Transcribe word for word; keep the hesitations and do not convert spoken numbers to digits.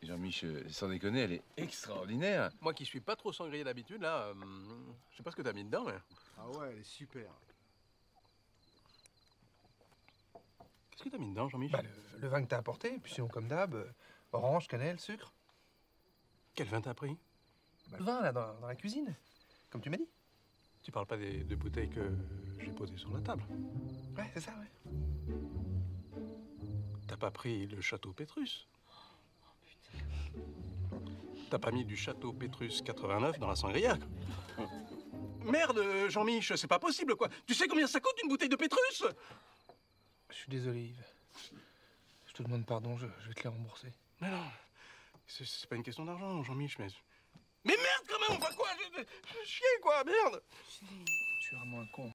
Jean-Mich, sans déconner, elle est extraordinaire. Moi qui suis pas trop sangrier d'habitude, là, euh, je sais pas ce que t'as mis dedans, mais... Ah ouais, elle est super. Qu'est-ce que t'as mis dedans, Jean-Mich? Bah, le, le vin que t'as apporté, puis sinon, comme d'hab, euh, orange, cannelle, sucre. Quel vin t'as pris? Bah, le vin, là, dans, dans la cuisine, comme tu m'as dit. Tu parles pas des deux bouteilles que j'ai posées sur la table? Ouais, c'est ça, ouais. T'as pas pris le château Pétrus? T'as pas mis du château Pétrus quatre-vingt-neuf dans la sangria? Merde, Jean-Mich, c'est pas possible, quoi. Tu sais combien ça coûte une bouteille de Pétrus? Je suis désolé, Yves. Je te demande pardon, je, je vais te les rembourser. Mais non, c'est pas une question d'argent, Jean-Mich, mais... Mais merde, quand même, on va quoi? Je, je, je chier, quoi, merde! Je suis vraiment un con.